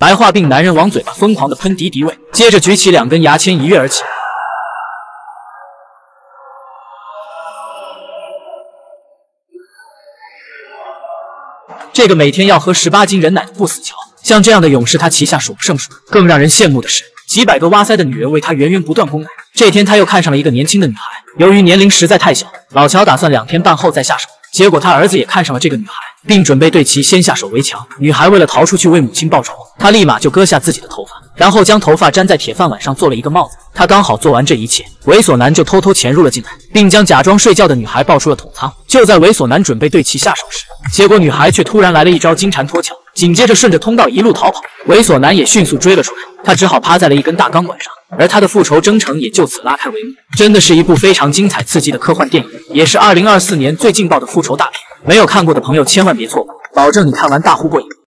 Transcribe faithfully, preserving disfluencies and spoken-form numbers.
白化病男人往嘴巴疯狂的喷敌敌畏，接着举起两根牙签一跃而起。这个每天要喝十八斤人奶的不死乔，像这样的勇士他旗下数不胜数。更让人羡慕的是，几百个挖腮的女人为他源源不断供奶。这天他又看上了一个年轻的女孩，由于年龄实在太小，老乔打算两天半后再下手。结果他儿子也看上了这个女孩，并准备对其先下手为强。女孩为了逃出去为母亲报仇，她立马就割下自己的头发，然后将头发粘在铁饭碗上做了一个帽子。他刚好做完这一切，猥琐男就偷偷潜入了进来，并将假装睡觉的女孩抱出了桶仓。就在猥琐男准备对其下手时，结果女孩却突然来了一招金蝉脱壳，紧接着顺着通道一路逃跑。猥琐男也迅速追了出来，他只好趴在了一根大钢管上，而他的复仇征程也就此拉开帷幕。真的是一部非常精彩刺激的科幻电影，也是二零二四年最劲爆的复仇大片。没有看过的朋友千万别错过，保证你看完大呼过瘾。